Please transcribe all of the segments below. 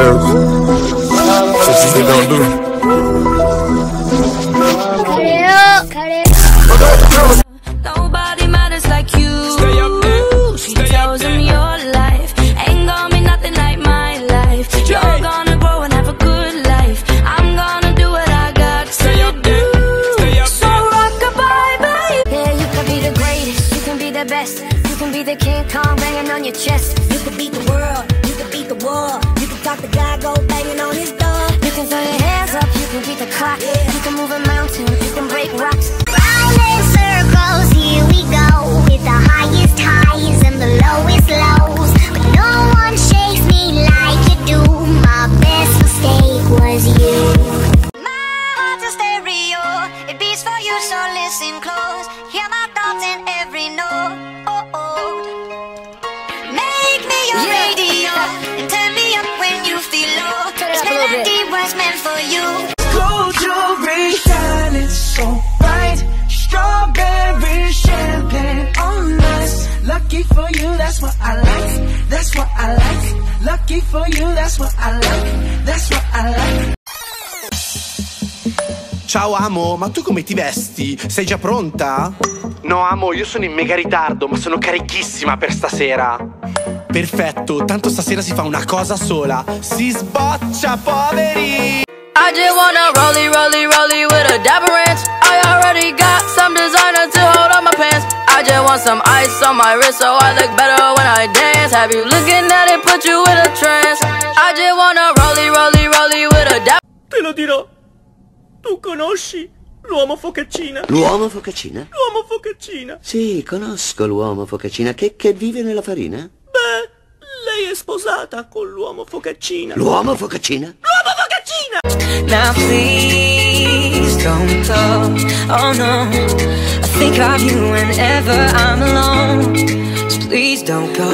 Nobody matters like you. Stay up there. She tells him your life ain't gonna be nothing like my life. You're gonna grow and have a good life. I'm gonna do what I got to do. So rock-a-bye, bye. Yeah, you can be the greatest, you can be the best. You can be the King Kong banging on your chest. You can beat the world, you can beat the war. You can talk the guy, go banging on his door. You can throw your hands up, you can beat the clock. You can move a mountain, you can break rocks. Round in circles, here we go, with the highest highs and the lowest lows. But no one shakes me like you do. My best mistake was you. My heart's a stereo, it beats for you, so listen close. Hear my thoughts in every note. Make me your radio and turn me up when you feel low. This melody was meant for you. Gold jewelry shining so bright, strawberry champagne on us. Lucky for you, that's what I like. That's what I like. Lucky for you, that's what I like. That's what I like. Ciao amo, ma tu come ti vesti? Sei già pronta? No amo, io sono in mega ritardo, ma sono carichissima per stasera. Perfetto, tanto stasera si fa una cosa sola. Si sboccia, poveri! I just wanna rollie, rollie, rollie with a dapper ranch. I already got some designer to hold on my pants. I just want some ice on my wrist so I look better when I dance. Have you looking at it, put you in a trance. I just wanna rollie, rollie, rollie with a dapper. Te lo dirò. Tu conosci l'uomo focaccina? L'uomo focaccina? L'uomo focaccina. Sì, conosco l'uomo focaccina che vive nella farina. Beh, lei è sposata con l'uomo focaccina. L'uomo focaccina? L'uomo focaccina! Now please don't go, oh no. I think of you whenever I'm alone. Just please don't go.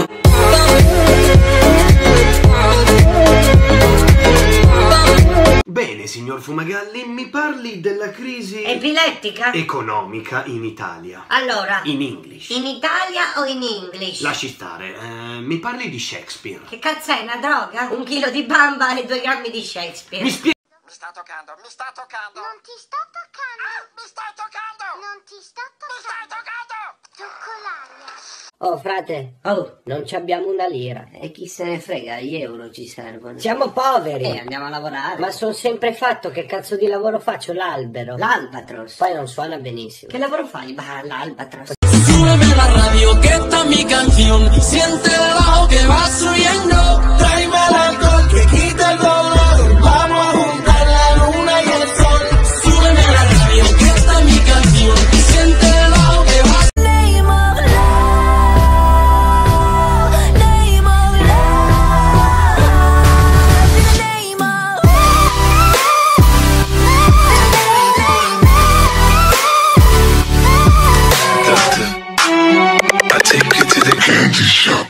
Bene, signor Fumagalli, mi parli della crisi epilettica? Economica in Italia. Allora, In English. in Italia o in English? Lasci stare, mi parli di Shakespeare. Che cazzo è, una droga? 1 chilo di bamba e 2 grammi di Shakespeare. Mi spieghi? Mi sta toccando, mi sta toccando. Non ti sto toccando. Mi sta toccando. Non ti sto toccando. Mi sta toccando. Tocco l'aria. Oh frate, non ci abbiamo una lira. E chi se ne frega, gli euro ci servono. Siamo poveri. Andiamo a lavorare. Ma sono sempre fatto, che cazzo di lavoro faccio? L'albero. L'albatros. Poi non suona benissimo. Che lavoro fai? Bah, l'albatros. Súbeme la radio que está mi canción. Siente el bajo que va subiendo. Tráeme el alcohol que quita el dolor. Vamos a juntar la luna y el sol. Súbeme la radio que está mi canción. Siente el bajo que va. Name of love, name of love, name of I take you to the candy shop.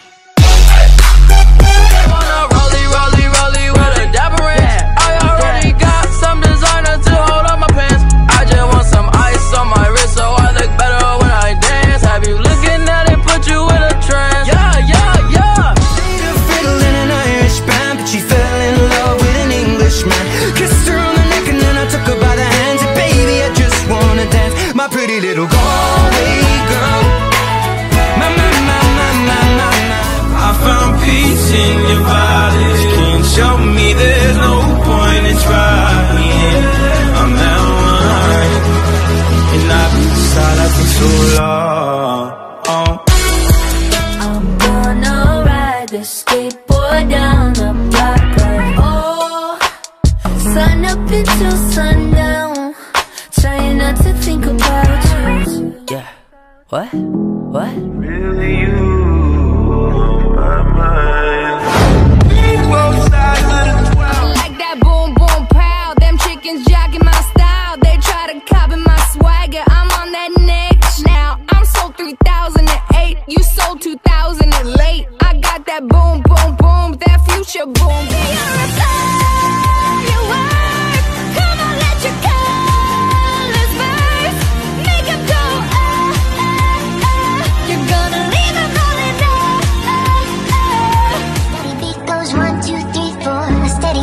wanna rollie, rollie, rollie with a dapper ranch. I already got some designer to hold on my pants. I just want some ice on my wrist so I look better when I dance. Have you looking at it, put you in a trance. Yeah, yeah, yeah. Played a fiddle in an Irish band, but she fell in love with an Englishman. Kissed her on the neck and then I took her by the hands. And baby, I just wanna dance, my pretty little Galway girl. I found peace in your body. Can't show me there's no point in trying. I'm that one, and I've been silent for so long. I'm gonna ride the skateboard down the block like, oh, sun up until sundown. Trying not to think about you. Yeah. What? What? Really you on my mind. Both sides of the 12. Like that boom boom pow. Them chickens jacking my style. They try to copy my swagger. I'm on that next now. I'm sold 3008. You sold 2000 and late. I got that boom boom boom. That future boom. You're a firework. Come on, let your colors burst. Make 'em go You're gonna leave 'em rolling Steady beat goes 1, 2, 3, 4. A steady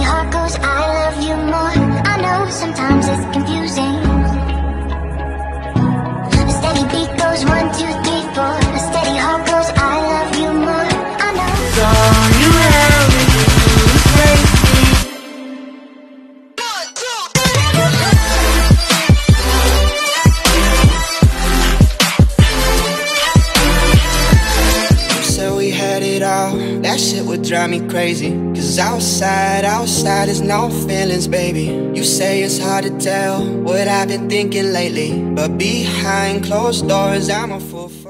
crazy. Cause outside is no feelings, baby. You say it's hard to tell what I've been thinking lately, but behind closed doors I'm a fool.